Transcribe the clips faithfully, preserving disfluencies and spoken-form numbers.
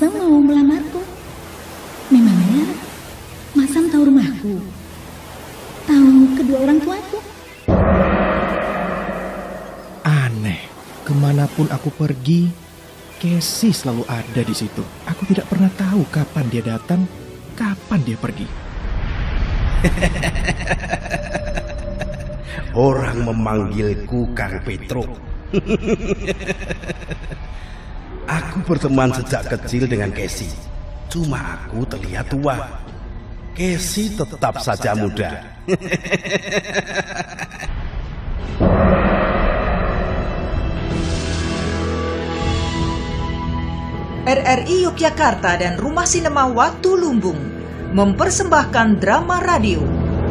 Masam mau melamarku. Memangnya Masam tahu rumahku? Tahu kedua orang tuaku? Aneh, kemanapun aku pergi, Casey selalu ada di situ. Aku tidak pernah tahu kapan dia datang, kapan dia pergi. Orang memanggilku Kang Petro. Aku berteman sejak kecil dengan Casey. Cuma aku terlihat tua. Casey tetap saja muda. R R I Yogyakarta dan Rumah Sinema Watu Lumbung mempersembahkan drama radio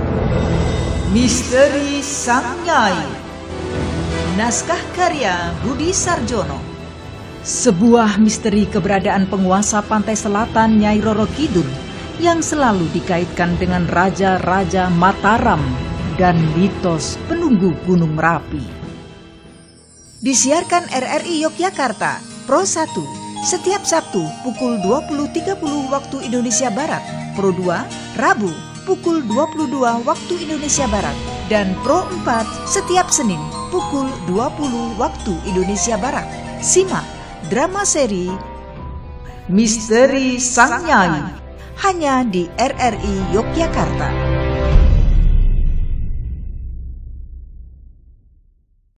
Misteri Sang Nyai. Naskah karya Budi Sarjono. Sebuah misteri keberadaan penguasa pantai selatan Nyai Roro Kidul yang selalu dikaitkan dengan raja-raja Mataram dan mitos penunggu Gunung Merapi. Disiarkan R R I Yogyakarta Pro satu setiap Sabtu pukul dua puluh tiga puluh waktu Indonesia Barat, Pro dua Rabu pukul dua puluh dua waktu Indonesia Barat, dan Pro empat setiap Senin pukul dua puluh waktu Indonesia Barat. Simak drama seri Misteri Sang Nyai hanya di R R I Yogyakarta.